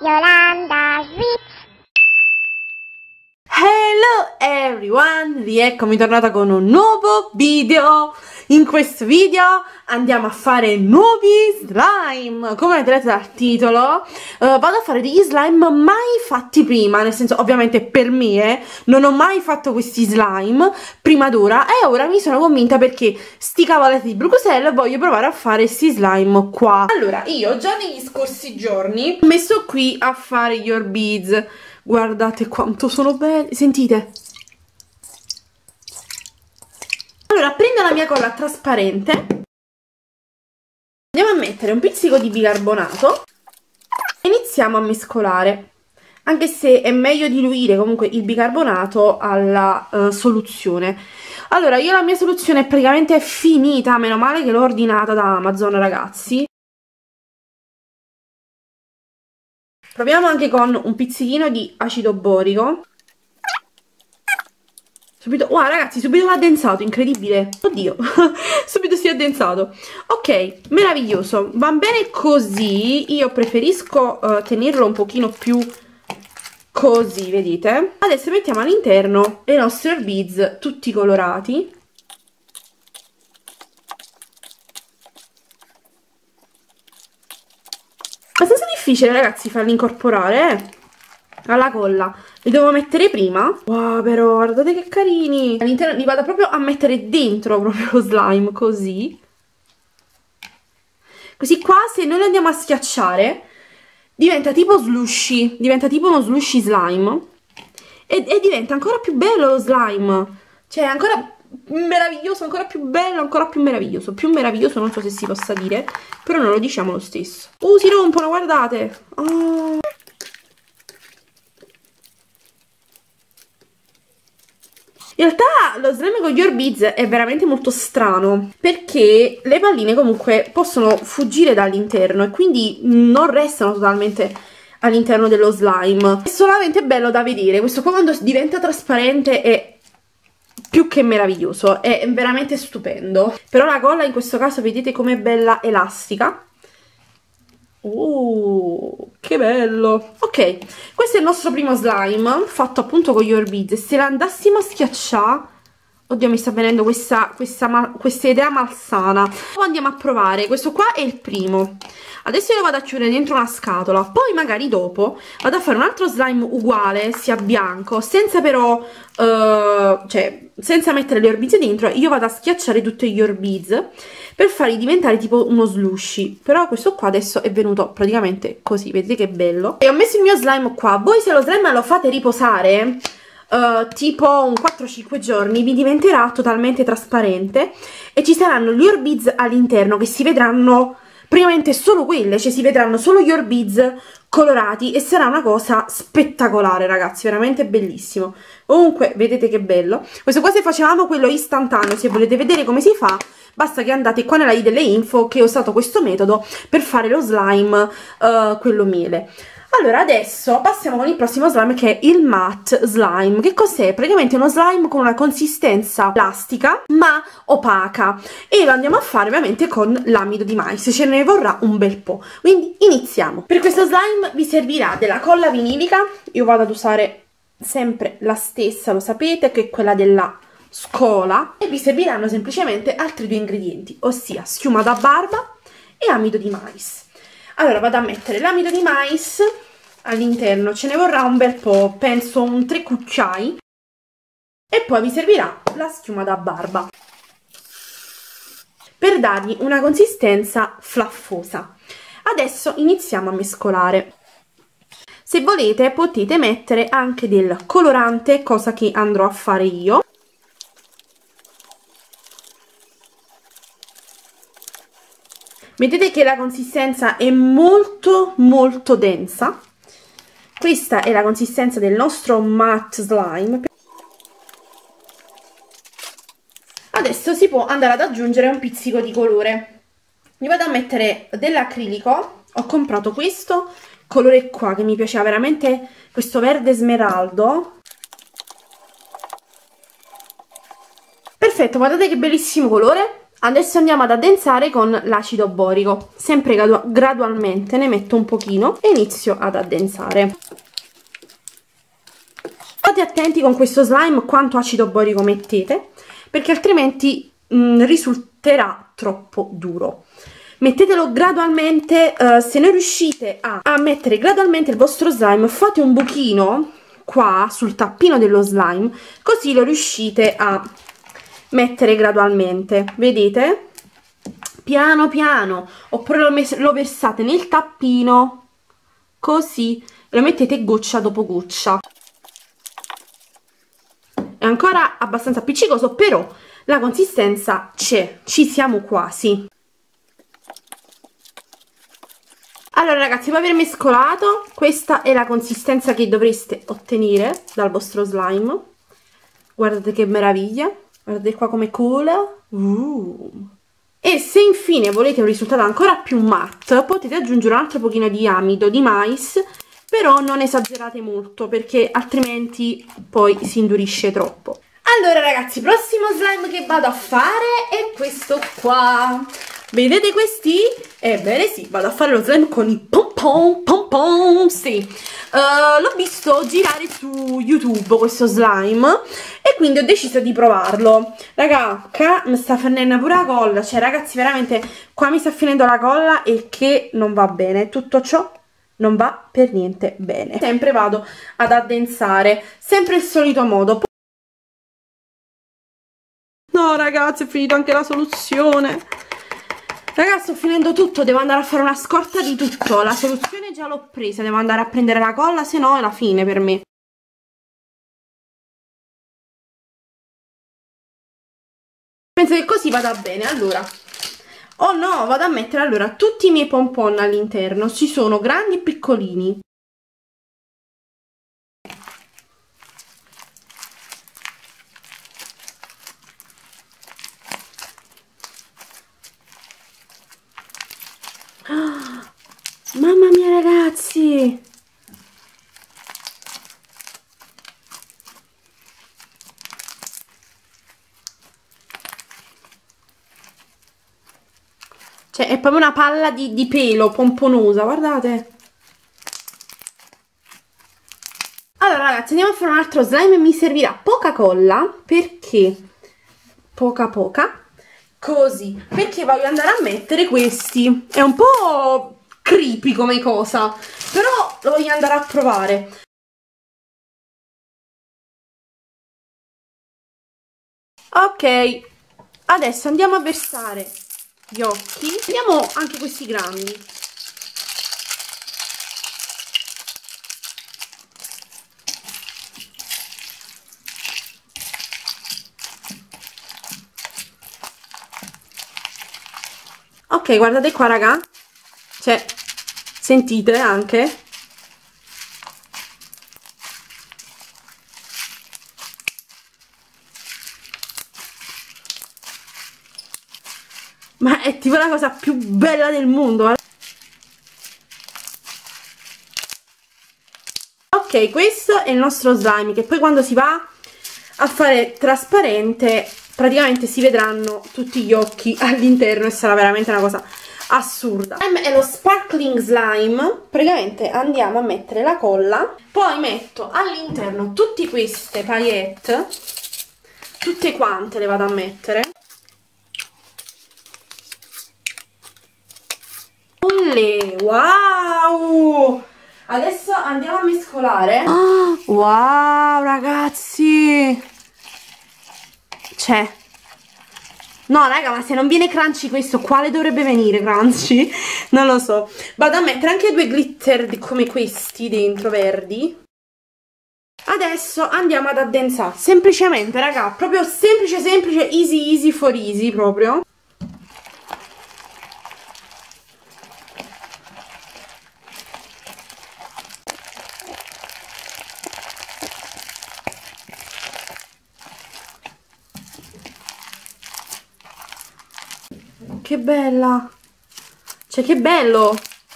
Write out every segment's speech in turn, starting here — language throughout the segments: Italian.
Yolanda Sweet. Hello everyone, rieccomi tornata con un nuovo video. In questo video andiamo a fare nuovi slime. Come avete letto dal titolo, vado a fare degli slime mai fatti prima, nel senso, ovviamente per me non ho mai fatto questi slime prima d'ora e ora mi sono convinta perché sti cavaletti di Bruxelles voglio provare a fare questi slime qua. Allora, io già negli scorsi giorni ho messo qui a fare gli Orbeez. Guardate quanto sono belli, sentite. Allora, prendo la mia colla trasparente, andiamo a mettere un pizzico di bicarbonato e iniziamo a mescolare, anche se è meglio diluire comunque il bicarbonato alla soluzione. Allora, io la mia soluzione è praticamente finita, meno male che l'ho ordinata da Amazon, ragazzi. Proviamo anche con un pizzichino di acido borico. Subito, wow ragazzi, subito l'ha addensato, incredibile. Oddio, subito si è addensato. Ok, meraviglioso, va bene così. Io preferisco tenerlo un pochino più così, vedete? Adesso mettiamo all'interno i nostri Orbeez tutti colorati. Abbastanza difficile, ragazzi, farli incorporare, alla colla. Li devo mettere prima. Wow, però guardate che carini. All'interno li vado proprio a mettere dentro proprio lo slime, così. Così qua, se noi lo andiamo a schiacciare, diventa tipo slushy, diventa tipo uno slushy slime. E diventa ancora più bello lo slime. Cioè, ancora meraviglioso, ancora più bello, ancora più meraviglioso. Più meraviglioso non so se si possa dire, però non lo diciamo lo stesso. Si rompono, guardate. Oh. In realtà lo slime con gli Orbeez è veramente molto strano, perché le palline comunque possono fuggire dall'interno e quindi non restano totalmente all'interno dello slime. È solamente bello da vedere. Questo qua quando diventa trasparente è più che meraviglioso, è veramente stupendo. Però la colla in questo caso vedete com'è bella elastica. Che bello. Ok, questo è il nostro primo slime fatto appunto con gli Orbeez. Se la andassimo a schiacciare, oddio, mi sta venendo questa idea malsana. Poi andiamo a provare. Questo qua è il primo. Adesso io lo vado a chiudere dentro una scatola. Poi magari dopo vado a fare un altro slime uguale, sia bianco, senza però cioè senza mettere le Orbeez dentro. Io vado a schiacciare tutti gli Orbeez per farli diventare tipo uno slushy. Però questo qua adesso è venuto praticamente così, vedete che bello. E ho messo il mio slime qua. Voi se lo slime lo fate riposare tipo un 4-5 giorni, vi diventerà totalmente trasparente e ci saranno gli Orbeez all'interno che si vedranno praticamente solo quelle, cioè si vedranno solo gli Orbeez colorati e sarà una cosa spettacolare, ragazzi, veramente bellissimo. Comunque vedete che bello. Questo qua, se facevamo quello istantaneo, se volete vedere come si fa, basta che andate qua nella i delle info che ho usato questo metodo per fare lo slime, quello miele. Allora, adesso passiamo con il prossimo slime, che è il matte slime. Che cos'è? Praticamente uno slime con una consistenza plastica ma opaca, e lo andiamo a fare ovviamente con l'amido di mais. Ce ne vorrà un bel po', quindi iniziamo. Per questo slime vi servirà della colla vinilica. Io vado ad usare sempre la stessa, lo sapete, che è quella della scuola, e vi serviranno semplicemente altri due ingredienti, ossia schiuma da barba e amido di mais. Allora, vado a mettere l'amido di mais all'interno, ce ne vorrà un bel po', penso un 3 cucchiai, e poi vi servirà la schiuma da barba per dargli una consistenza flaffosa. Adesso iniziamo a mescolare. Se volete potete mettere anche del colorante, cosa che andrò a fare io. Vedete che la consistenza è molto molto densa. Questa è la consistenza del nostro matte slime. Adesso si può andare ad aggiungere un pizzico di colore. Mi vado a mettere dell'acrilico. Ho comprato questo colore qua che mi piaceva veramente, questo verde smeraldo. Perfetto, guardate che bellissimo colore. Adesso andiamo ad addensare con l'acido borico, sempre gradualmente, ne metto un pochino e inizio ad addensare. State attenti con questo slime quanto acido borico mettete, perché altrimenti risulterà troppo duro. Mettetelo gradualmente, se non riuscite a mettere gradualmente il vostro slime, fate un buchino qua sul tappino dello slime, così lo riuscite a mettere gradualmente, vedete? Piano piano, oppure lo versate nel tappino, così, lo mettete goccia dopo goccia. È ancora abbastanza appiccicoso, però la consistenza c'è, ci siamo quasi. Allora ragazzi, dopo aver mescolato, questa è la consistenza che dovreste ottenere dal vostro slime. Guardate che meraviglia, guardate qua come cola. E se infine volete un risultato ancora più matte, potete aggiungere un altro pochino di amido di mais, però non esagerate molto perché altrimenti poi si indurisce troppo. Allora ragazzi, prossimo slime che vado a fare è questo qua. Vedete questi? Ebbene sì, vado a fare lo slime con i pom, sì. L'ho visto girare su YouTube questo slime e quindi ho deciso di provarlo. Raga, qua mi sta finendo pure la colla, cioè ragazzi veramente qua mi sta finendo la colla e che non va bene, tutto ciò non va per niente bene. Sempre vado ad addensare, sempre il solito modo. No ragazzi, è finito anche la soluzione. Ragazzi, sto finendo tutto, devo andare a fare una scorta di tutto. La soluzione già l'ho presa, devo andare a prendere la colla, se no è la fine per me. Penso che così vada bene, allora. Oh no, vado a mettere allora tutti i miei pompon all'interno, ci sono grandi e piccolini. Mamma mia ragazzi, cioè è proprio una palla di pelo pomponosa, guardate. Allora ragazzi, andiamo a fare un altro slime. Mi servirà poca colla, perché poca così, perché voglio andare a mettere questi. È un po' creepy come cosa, però lo voglio andare a provare. Ok, adesso andiamo a versare gli occhi. Vediamo anche questi grandi. Ok, guardate qua raga, cioè sentite anche. Ma è tipo la cosa più bella del mondo. Ok, questo è il nostro slime, che poi quando si va a fare trasparente praticamente si vedranno tutti gli occhi all'interno e sarà veramente una cosa assurda. È lo sparkling slime. Praticamente andiamo a mettere la colla, poi metto all'interno tutte queste paillette, tutte quante le vado a mettere. Wow! Adesso andiamo a mescolare. Wow ragazzi, cioè no raga, ma se non viene crunchy questo, quale dovrebbe venire crunchy? Non lo so. Vado a mettere anche due glitter come questi dentro, verdi. Adesso andiamo ad addensare semplicemente raga, proprio semplice, easy for easy proprio. Che bella, cioè che bello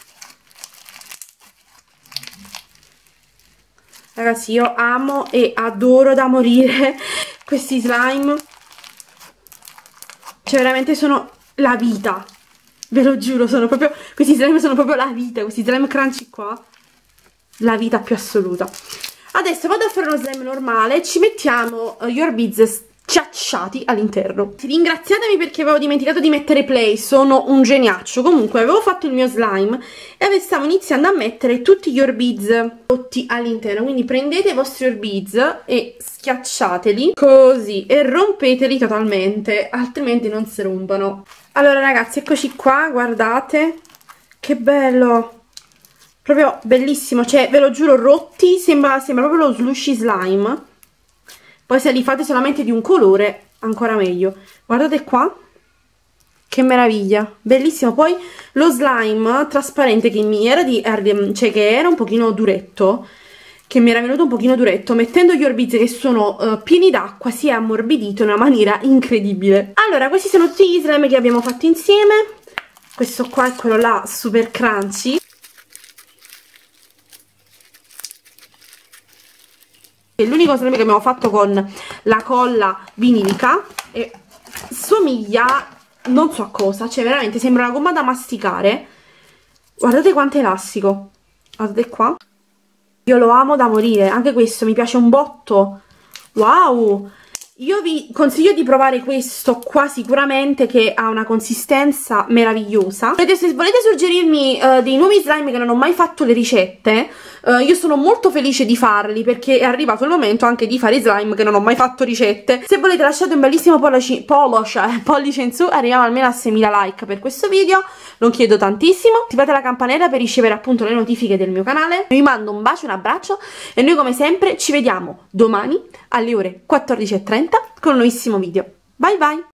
ragazzi, io amo e adoro da morire questi slime. Cioè veramente sono la vita, ve lo giuro, sono proprio, questi slime sono proprio la vita, questi slime crunchy qua, la vita più assoluta. Adesso vado a fare uno slime normale, ci mettiamo gli Orbeez schiacciati all'interno. Ringraziatemi perché avevo dimenticato di mettere play, sono un geniaccio. Comunque avevo fatto il mio slime e stavo iniziando a mettere tutti gli Orbeez rotti all'interno, quindi prendete i vostri Orbeez e schiacciateli così e rompeteli totalmente, altrimenti non si rompono. Allora ragazzi, eccoci qua, guardate che bello, proprio bellissimo, cioè ve lo giuro, rotti, sembra proprio lo slushy slime. Poi se li fate solamente di un colore, ancora meglio. Guardate qua, che meraviglia, bellissimo. Poi lo slime trasparente che mi era cioè che era un pochino duretto, che mi era venuto un pochino duretto, mettendo gli Orbeez che sono pieni d'acqua, si è ammorbidito in una maniera incredibile. Allora, questi sono tutti gli slime che abbiamo fatto insieme. Questo qua è quello là, super crunchy. È l'unico slime che abbiamo fatto con la colla vinilica e somiglia non so a cosa, cioè veramente sembra una gomma da masticare. Guardate quanto è elastico, guardate qua, io lo amo da morire, anche questo mi piace un botto. Wow, io vi consiglio di provare questo qua sicuramente, che ha una consistenza meravigliosa. Se volete suggerirmi dei nuovi slime che non ho mai fatto le ricette, io sono molto felice di farli, perché è arrivato il momento anche di fare slime che non ho mai fatto ricette. Se volete lasciate un bellissimo pollice in su, arriviamo almeno a 6.000 like per questo video, non chiedo tantissimo. Attivate la campanella per ricevere appunto le notifiche del mio canale. Vi mando un bacio, un abbraccio e noi come sempre ci vediamo domani alle ore 14:30 con un nuovissimo video. Bye bye!